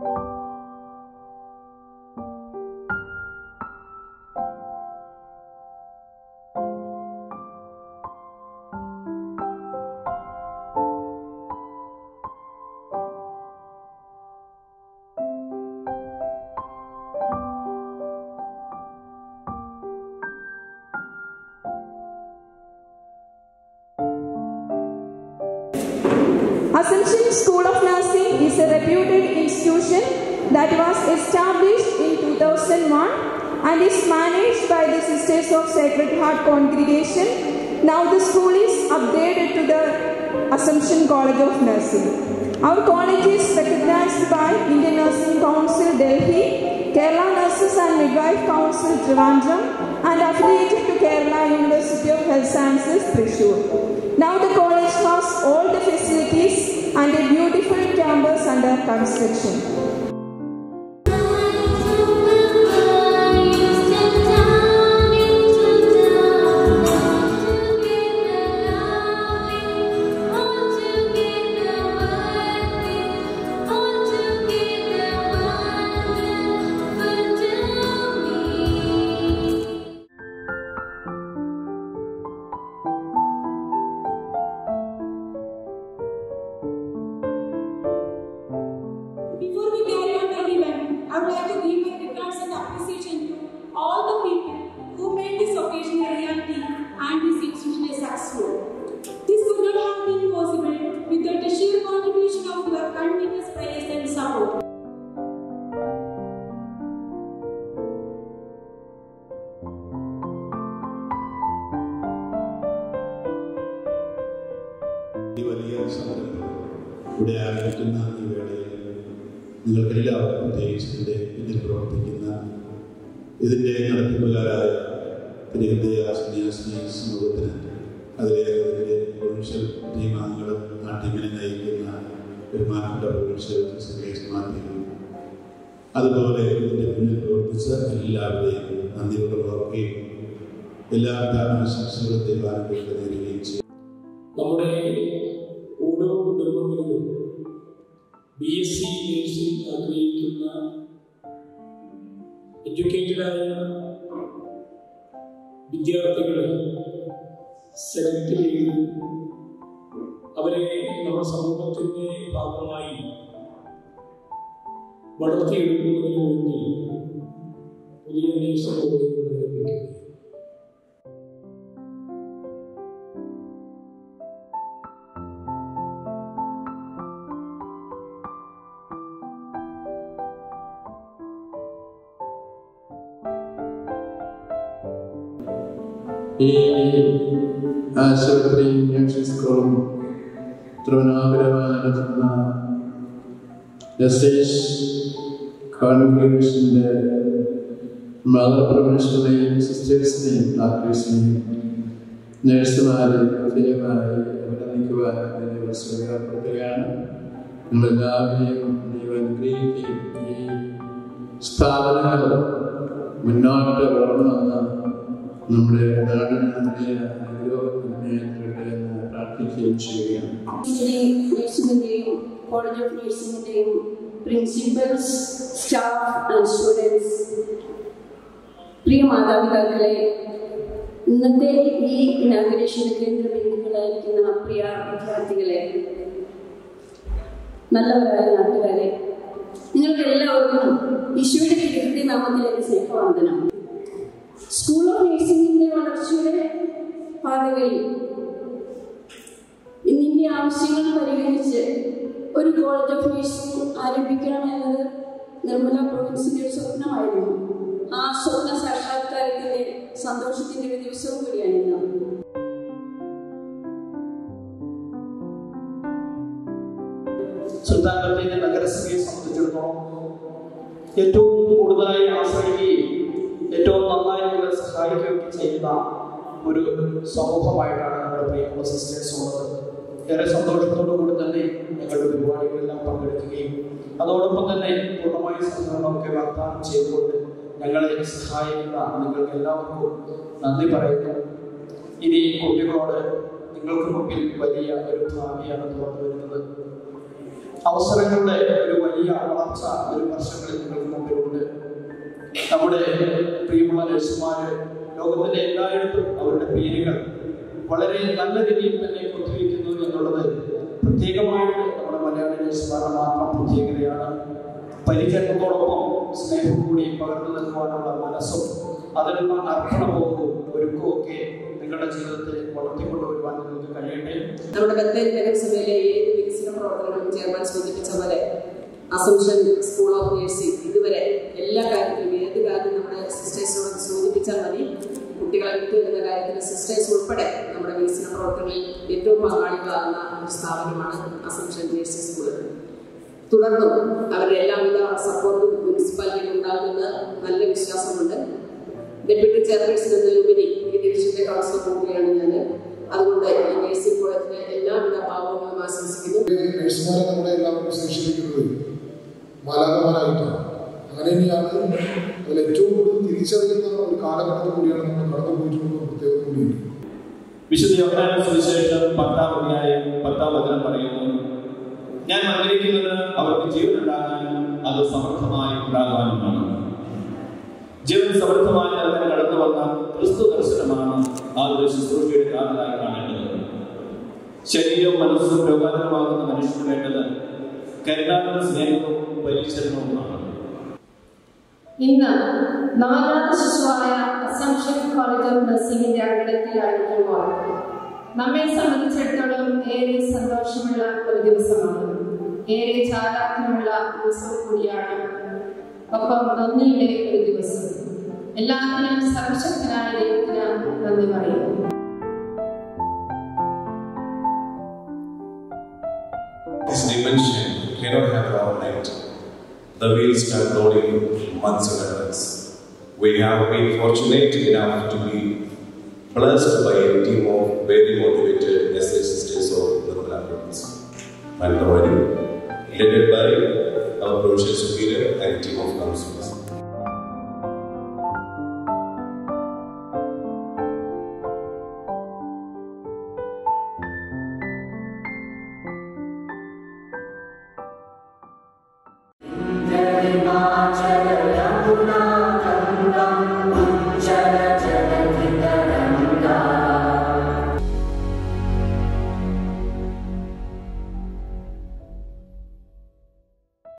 Assumption School of Nursing is a reputed institution that was established in 2001 and is managed by the Sisters of Sacred Heart Congregation. Now the school is upgraded to the Assumption College of Nursing. Our college is recognized by Indian Nursing Council Delhi, Kerala Nurses and Midwife Council Trivandrum, and affiliated to Kerala University of Health Sciences Thrissur. Now the college has all the facilities and a beautiful campus under construction. Before we carry on the event, I would like to give my regards and appreciation to all the people who made this occasion a reality and this institution a successful. This could not have been possible without the sheer contribution of your continuous prayers and support. നിങ്ങൾക്കെല്ലാവർക്കും പ്രത്യേകിച്ച് ഇതിൽ പ്രവർത്തിക്കുന്ന ഇതിൻ്റെ നടത്തിപ്പുകാരായ തിരുഹൃദയ സമൂഹത്തിന് അതിലെ provincial ടീമാംഗങ്ങളും ആ ടീമിനെ നയിക്കുന്ന ബഹുമാനപ്പെട്ട പ്രൊവിൻഷ്യൽ സെക്രട്ടറിമാരെയും അതുപോലെ ഇതിൻ്റെ മുന്നിൽ പ്രവർത്തിച്ച എല്ലാവരെയും നന്ദിയോടെ ഓർക്കുകയും എല്ലാവരുടെ ആശംസകളും ദൈവാനുഗ്രഹത്തെ നേരുകയും ചെയ്യും. നമ്മുടെ ഓരോ കുടുംബങ്ങളിലും BSc നഴ്സിംഗ് ആഗ്രഹിക്കുന്ന എഡ്യൂക്കേറ്റഡായ വിദ്യാർത്ഥികളെ സെലക്ട് ചെയ്ത് അവരെ നമ്മുടെ സമൂഹത്തിൻ്റെ ഭാഗമായി വളർത്തിയെടുക്കുന്നതിന് വേണ്ടി പുതിയ നഴ്സിംഗ് കോളേജുകൾ ആരംഭിക്കുന്നു. ഈ ആശുപത്രി നഴ്സിംഗ് സ്കൂളും തിരുവനന്തപുരം നടത്തുന്ന എസ്റ്റേറ്റ് കോൺഗ്രിഗേഷൻ്റെ മദർ പ്രൊഫഷണലെയും സിസ്റ്റേഴ്സിനെയും ഡോക്ടേഴ്സിനെയും നഴ്സുമാരെ പ്രത്യേകമായി അഭിനന്ദിക്കുവാൻ വേണ്ടി പ്രത്യേകപ്പെടുത്തുകയാണ്. നിങ്ങളെല്ലാവരെയും ദൈവം അനുഗ്രഹിക്കുകയും ഈ സ്ഥാപനങ്ങൾ മുന്നോട്ട് വളർന്നു വന്ന നമ്മുടെ നാടിന് വലിയ അനുഗ്രഹം എന്ന് പ്രാർത്ഥിക്കുകയും ചെയ്യുകയാണ്. നഴ്സിംഗിൻ്റെയും കോളേജ് ഓഫ് നഴ്സിംഗിൻ്റെയും പ്രിൻസിപ്പൽസ്, സ്റ്റാഫ് ആൻഡ് സ്റ്റുഡൻസ്, പ്രിയ മാതാപിതാക്കളെ, ഇന്നത്തെ ഈ ഇനാഗുറേഷൻ്റെ കേന്ദ്രബിന്ദുക്കളായിരിക്കുന്ന പ്രിയ വിദ്യാർത്ഥികളെ, നല്ലവരായ നാട്ടുകാരെ, നിങ്ങൾക്ക് എല്ലാവർക്കും ഈശോയുടെ തിരുഹൃദയ നാമത്തിലേക്ക് സ്നേഹവന്ദനം. സ്കൂൾ ഓഫ് നഴ്സിംഗിൻ്റെ വളർച്ചയുടെ പാതകളിൽ ഇന്നിൻ്റെ ആവശ്യങ്ങൾ പരിഗണിച്ച് ഒരു കോളേജ് ഓഫ് നഴ്സിംഗ് ആരംഭിക്കണമെന്നത് നിർമ്മല പ്രൊവിൻസിൻ്റെ ഒരു സ്വപ്നമായിരുന്നു. ആ സ്വപ്ന സാക്ഷാത്കാരത്തിൻ്റെ സന്തോഷത്തിൻ്റെ ഒരു ദിവസവും കൂടിയാണ് ഇന്ന്. സുൽത്താൻബത്തേരി നഗരസഭയെ സംബന്ധിച്ചിടത്തോളം ഏറ്റവും കൂടുതലായി ആശ്രയിക്കുകയും ഏറ്റവും നന്നായി നിങ്ങളെ സഹായിക്കുകയൊക്കെ ചെയ്യുന്ന ഒരു സമൂഹമായിട്ടാണ് നമ്മുടെ പ്രിയമുള്ള സിസ്റ്റേഴ്സ് ഉള്ളത്. ഏറെ സന്തോഷത്തോടു കൂടി തന്നെ ഞങ്ങളുടെ പരിപാടികളെല്ലാം പങ്കെടുക്കുകയും അതോടൊപ്പം തന്നെ പൂർണ്ണമായ സഹകരണമൊക്കെ വാഗ്ദാനം ചെയ്തുകൊണ്ട് ഞങ്ങളെ സഹായിക്കുന്ന നിങ്ങൾക്ക് എല്ലാവർക്കും നന്ദി പറയുന്നു. ഇനി കുട്ടികളോട് നിങ്ങൾക്ക് മുമ്പിൽ വലിയ ഒരു ഭാവിയാണ് തുറന്നു വരുന്നത്. അവസരങ്ങളുടെ ഒരു വലിയ വലിയ വളർച്ച വരും വർഷങ്ങളിൽ നിങ്ങൾക്ക് മുമ്പിലുണ്ട്. നമ്മുടെ പ്രിയമുള്ള നഴ്സുമാര് ലോകത്തിന്റെ എല്ലായിടത്തും അവരുടെ പേരുകൾ വളരെ നല്ല രീതിയിൽ തന്നെ കുത്തിവയ്ക്കുന്നു എന്നുള്ളത് പ്രത്യേകമായിട്ട് നമ്മുടെ മലയാളി നഴ്സുമാരുടെ മാത്രം പ്രത്യേകതയാണ്. പരിചരണത്തോടൊപ്പം സ്നേഹം കൂടി പകർന്നു നൽകുവാനുള്ള മനസ്സും അതിനുള്ള അർപ്പണബോധവും ഒരുക്കമൊക്കെ നിങ്ങളുടെ ജീവിതത്തിൽ വളർത്തിക്കൊണ്ടുവരുവാൻ നിങ്ങൾക്ക് കഴിയട്ടെ. നമ്മുടെ ബത്തേരി നഗരസഭയിലെ ഏത് വികസന പ്രവർത്തനങ്ങളും ചെയർമാൻ സൂചിപ്പിച്ച പോലെ അസംഷൻ സ്കൂൾ ഓഫ് നഴ്സിംഗ് ഇതുവരെ എല്ലാ കാര്യത്തിലും ഏത് കാര്യം നമ്മുടെ സിസ്റ്റേഴ്സിനോട് സൂചിപ്പിച്ചാൽ മതി. കുട്ടികളെ വിട്ടു എന്ന കാര്യത്തിൽ സിസ്റ്റേഴ്സ് ഉൾപ്പെടെ നമ്മുടെ വികസന പ്രവർത്തനങ്ങളിൽ ഏറ്റവും പങ്കാളികളാകുന്ന ഒരു സ്ഥാപനമാണ് അസംഷൻ നഴ്സിംഗ് സ്കൂൾ. തുടർന്നും അവരുടെ എല്ലാവിധ സപ്പോർട്ടും മുനിസിപ്പാലിറ്റിയിൽ ഉണ്ടാകുമെന്ന് നല്ല വിശ്വാസമുണ്ട്. ഡെപ്യൂട്ടി ചെയർപേഴ്സൺ എന്നതിലുപരി ഈ ഡിവിഷന്റെ കൗൺസിലർ കൂടിയാണ് ഞാൻ. അതുകൊണ്ട് ഈ നഴ്സിംഗ് കോളേജിലെ എല്ലാവിധ ഭാവങ്ങളും ആശംസിക്കുന്നു. നഴ്സുമാരെ നമ്മുടെ എല്ലാവർക്കും ശേഷിപ്പിക്കുന്നത് മാലാഖമാരായിട്ടാണ്. അങ്ങനെ തന്നെയാണ് അതിൽ ഏറ്റവും കൂടുതൽ തിരിച്ചറിയുന്ന ഒരു കാലഘട്ടത്തിൽ കൂടിയാണ് നമ്മൾ കടന്നു പോയിട്ടുള്ള പ്രത്യേകത കൂടിയുണ്ട്. വിശുദ്ധ യോഹന്നാന്റെ സുവിശേഷം 10-ാം അധ്യായം 10-ാം വചനം പറയുന്നു, ഞാൻ ആഗ്രഹിക്കുന്നത് അവർക്ക് ജീവനുണ്ടാകാനും അത് സമൃദ്ധമായി ഉണ്ടാകാനുമാണ്. ജീവൻ സമൃദ്ധമായി നിറഞ്ഞ് കടന്നു വന്ന ക്രിസ്തു ദർശനമാണ് ആ ഒരു ശുശ്രൂഷയുടെ കാതലായി കാണേണ്ടത്. ശരീരവും മനസ്സും രോഗാന്തരമാകുന്ന മനുഷ്യന് വേണ്ടത് കരുണാകര സ്നേഹവും പരിചരണവുമാണ്. ഇന്ന് 4ാം ശിശുവായ അസംഷൻ കോളേജ് ഓഫ് നഴ്സിംഗിന്റെ അങ്കണത്തിലായിരിക്കുമ്പോൾ നമ്മെ സംബന്ധിച്ചിടത്തോളം ഏറെ സന്തോഷമുള്ള ഒരു ദിവസമാണ്. ഏറെ ചാലാക്യമുള്ള ദിവസവും കൂടിയാണ്. ഒപ്പം നന്ദിയുടെ ഒരു ദിവസം. എല്ലാത്തിനും സർവശക്തനായ ദൈവത്തിന് നന്ദി പറയുന്നു. This dimension cannot happen overnight. The wheels start loading months in advance. We have been fortunate enough to be blessed by a team of very motivated SA sisters of Nirmala Province, Mandavari, led by our Provincial Superior and team of counselors. Yamuna